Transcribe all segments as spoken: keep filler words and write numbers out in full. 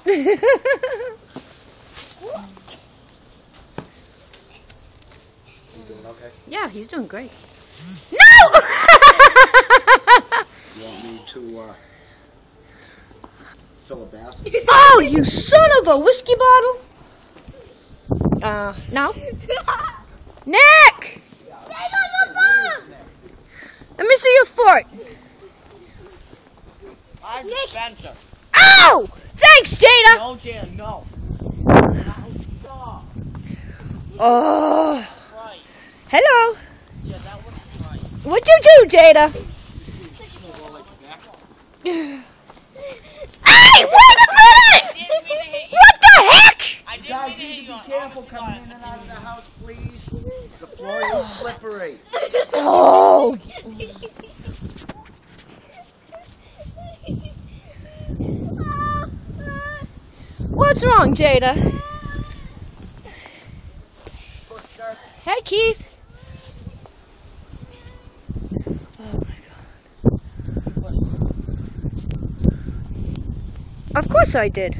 You doing okay? Yeah, he's doing great. No! You want me to uh, fill a bath? Oh, you son of a whiskey bottle! Uh, no. Nick! Let me see your foot. I'm Spencer. Ow! Thanks, Jada. No, Jada, no. Stop. Oh. Right. Hello. Yeah, that was right. What'd you do, Jada? Hey, wait a minute! Didn't mean to hit you. What the heck? I didn't Guys, mean to you hit need you. to on- be careful honest to coming God, in and I out of the didn't house, please. The floor is slippery. Oh. What's wrong, Jada? Hey, Keith. Oh my God. Of course I did.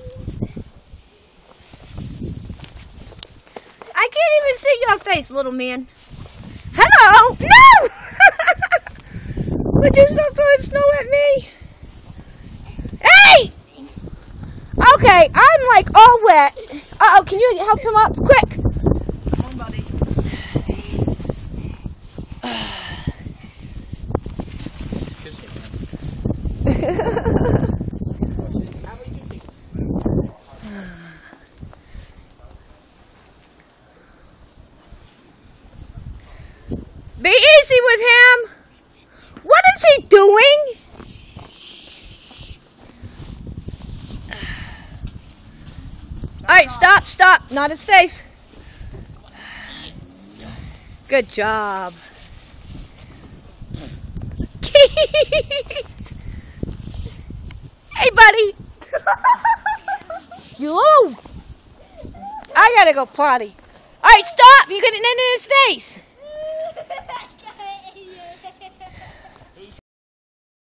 I can't even see your face, little man. Hello? No! Would you stop throwing snow at me? Hey! Okay, I'm like all wet. Uh-oh, can you help him up? Quick! Come on, buddy. Be easy with him. What is he doing? All right, stop, stop. Not his face. Good job. Hey, buddy. You. I gotta go potty. All right, stop. You're getting in his face.